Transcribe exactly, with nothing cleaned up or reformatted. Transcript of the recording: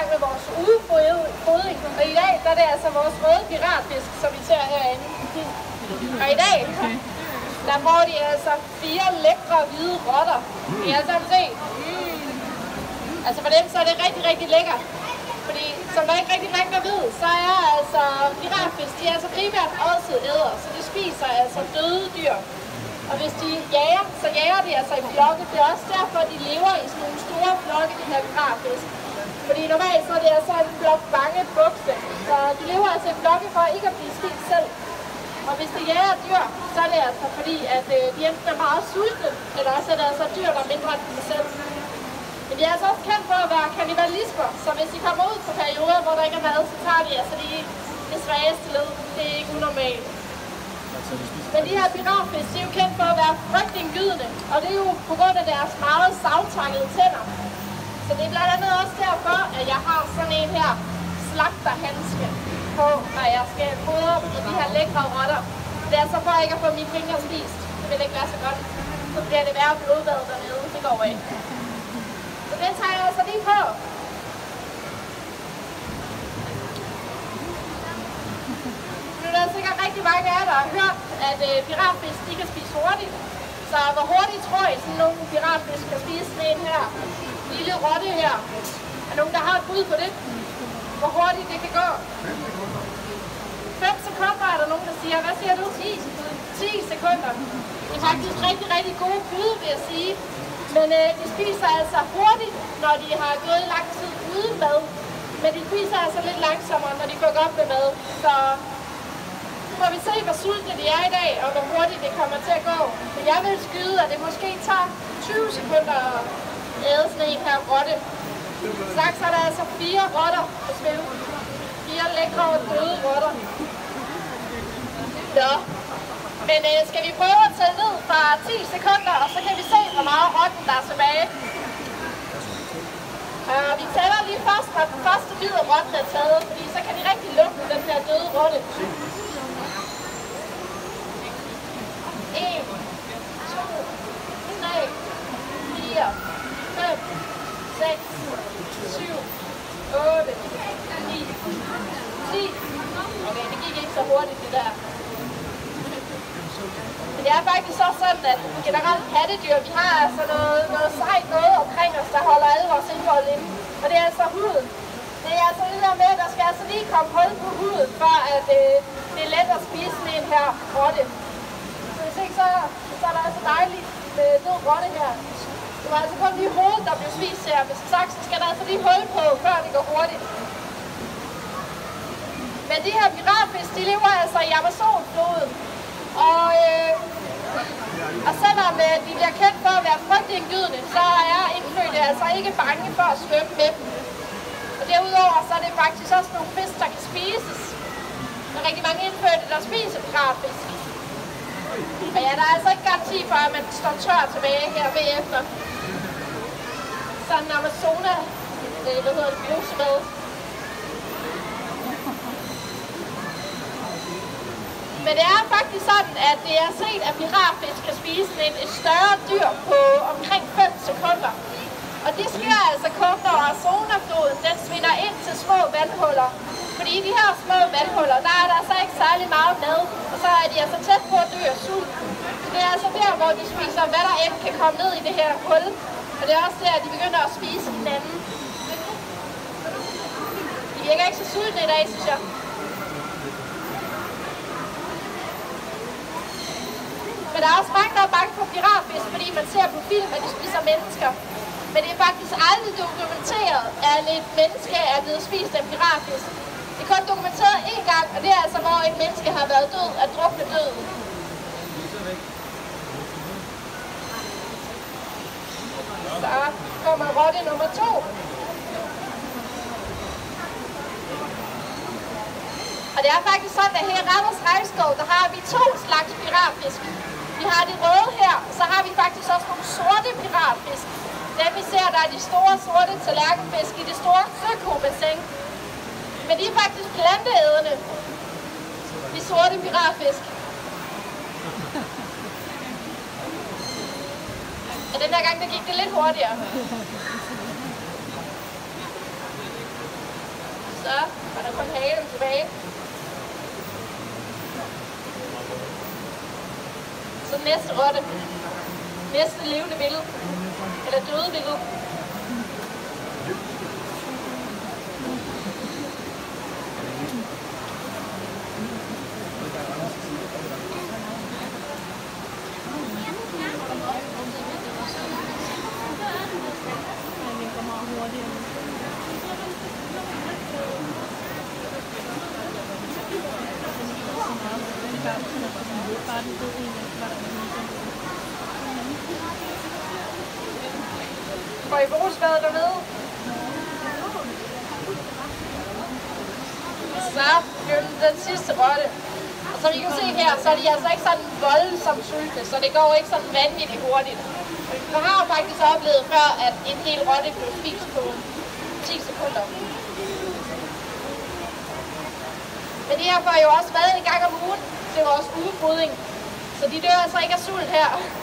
med vores udefodring, og i dag der er det altså vores røde piratfisk, som vi ser herinde. Og i dag, der får de altså fire lækre hvide rotter. I har alle sammen set. Mm. Altså for dem så er det rigtig, rigtig lækkert. Fordi som der ikke rigtig mange der ved, så er altså piratfisk, de er altså primært ådselædere, så de spiser altså døde dyr. Og hvis de jager, så jager de altså i flokke. Det er også derfor, de lever i sådan nogle store flokke, de her piratfisk. Fordi normalt så er det altså en flok bange bukse. Så de lever altså i flokke for ikke at blive spist selv. Og hvis de jager dyr, så er det altså fordi, at øh, de enten er meget sultne, eller også er det altså dyr, der er mindre end dem selv. Men de er altså også kendt for at være kannibalismer, så hvis de kommer ud på perioder, hvor der ikke er mad, så tager de altså de, det svageste led. Det er ikke unormalt. Men de her piratfisk, de er jo kendt for at være frygtindgydende, og det er jo på grund af deres meget savtakkede tænder. Så det er blandt andet også derfor, at jeg har sådan en her slagterhandske på, når jeg skal fodre med de her lækre rotter. Det er altså for ikke at få mine fingre spist. Det vil ikke være så godt. Så bliver det værre blodbad dernede. Det går ikke. Så det tager jeg altså lige på. Nu er der sikkert rigtig mange af jer, der har hørt, at øh, piratfisk de kan spise hurtigt. Så hvor hurtigt tror I, sådan nogle piratfisk kan spise sådan en her lille rotte her? Er nogen, der har et bud på det? Hvor hurtigt det kan gå? fem sekunder er der nogen, der siger. Hvad siger du? ti sekunder. Det er faktisk rigtig, rigtig gode bud, vil jeg sige. Men øh, de spiser altså hurtigt, når de har gået lang tid uden mad. Men de spiser altså lidt langsommere, når de går op med mad. Så nu må vi se, hvor sultne de er i dag, og hvor hurtigt det kommer til at gå. Men jeg vil skyde, at det måske tager tyve sekunder at æde sådan en her rotte. Straks er der altså fire rotter på spil. Fire lækre og døde rotter. Ja. Men øh, skal vi prøve at tælle ned fra ti sekunder, og så kan vi se, hvor meget rotten der er tilbage. Uh, vi tæller lige først, når den første bid af rotten er taget, fordi så kan de rigtig lugte den her døde rotte. en, to, tre, fire, fem, seks, syv, otte, ni, ti. Okay, det gik ikke så hurtigt det der. Men det er faktisk også sådan, at generelt pattedyr, vi har altså noget, noget sejt noget omkring os, der holder alle vores indhold inde. Og det er altså huden. Det er altså det der med, at der skal altså lige komme hul på huden, for at øh, det er let at spise sådan en her rotte. Så hvis ikke, så, så er der altså dejligt med død rotte her. Det var altså kun lige hovedet, der blev spist her. Men som sagt, så skal der altså lige hul på, før det går hurtigt. Men de her piratfisk, de lever altså i Amazonfloden. Og, øh, og selvom øh, de bliver kendt for at være frygtindgydende, så er indfødte altså ikke bange for at svømme med dem. Og derudover så er det faktisk også nogle fisk, der kan spises. Der er rigtig mange indfødte, der spiser piratfisk. Og ja, der er altså ikke garanti for, at man står tør tilbage her bagefter. Sådan en Amazona, øh, hvad hedder det, brusemad. Men det er faktisk sådan, at det er set, at piratfisk kan spise et, et større dyr på omkring fem sekunder. Og det sker altså kun, når Amazonafloden den svinder ind til små vandhuller. Fordi i de her små vandhuller, der er der altså ikke særlig meget mad, og så er de altså tæt på at dø af sult. Så det er altså der, hvor de spiser, hvad der end kan komme ned i det her hul. Og det er også der, at de begynder at spise hinanden. De virker ikke så sultne i dag, synes jeg. Men der er også mange, der er bange for piratfisk, fordi man ser på film, at de spiser mennesker. Men det er faktisk aldrig dokumenteret, at et menneske er blevet spist af piratfisk. Det er kun dokumenteret én gang, og det er altså, hvor et menneske har været død af drukne død. Så kommer rotte nummer to. Og det er faktisk sådan, at her i Randers Rainforest, der har vi to slags piratfisk. Vi har de røde her, og så har vi faktisk også nogle sorte piratfisk. Dem vi ser, der er de store sorte tallerkenfisk i det store søkobassin. Men de er faktisk planteædende, de sorte piratfisk. Og den der gang, der gik det lidt hurtigere. er kun halen tilbage. Så næste rotte. Næste levende billede. Eller døde billede. Får I brugsbadet dernede? Så begyndte den sidste rotte. Og som I kan se her, så er de altså ikke sådan voldsomt sultne, så det går ikke sådan vanvittigt hurtigt. Jeg har faktisk oplevet før, at en hel rotte blev spist på ti sekunder. Men de her får jo også mad en gang om ugen til vores ugefodring, så de dør altså ikke af sult her.